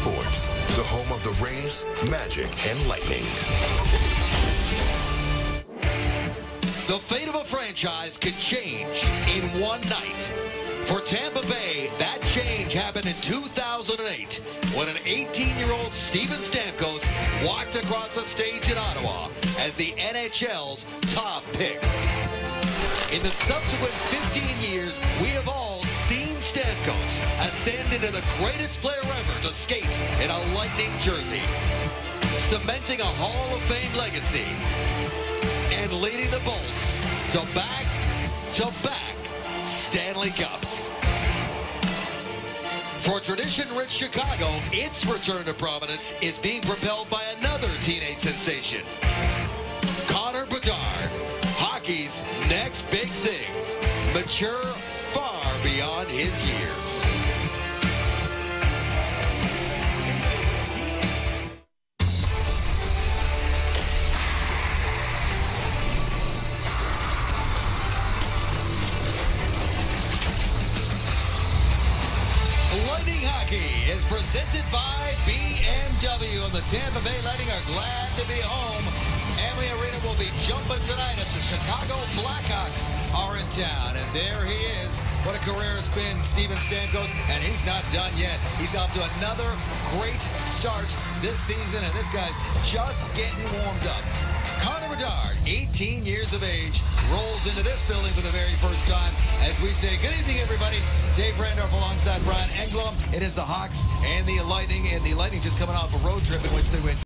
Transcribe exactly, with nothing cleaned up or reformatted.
Sports, the home of the Rays, Magic, and Lightning. The fate of a franchise can change in one night. For Tampa Bay, that change happened in two thousand eight when an eighteen-year-old Steven Stamkos walked across the stage in Ottawa as the N H L's top pick. In the subsequent fifteen years, we have all seen Stamkos ascend into the greatest player ever to skate in a Lightning jersey, cementing a Hall of Fame legacy and leading the Bolts to back-to-back Stanley Cups. For tradition-rich Chicago, its return to prominence is being propelled by another teenage sensation. Connor Bedard, hockey's next big thing, mature far beyond his years. Lightning Hockey is presented by B M W, and the Tampa Bay Lightning are glad to be home. Amalie Arena will be jumping tonight as the Chicago Blackhawks are in town. And there he is. What a career it's been, Steven Stamkos, and he's not done yet. He's off to another great start this season, and this guy's just getting warmed up. Connor Bedard, eighteen years of age, rolls into this building for the very first time as we say good evening, everybody. Dave Randolph alongside Brian Engblom. It is the Hawks and the Lightning, and the Lightning just coming off a road trip in which they went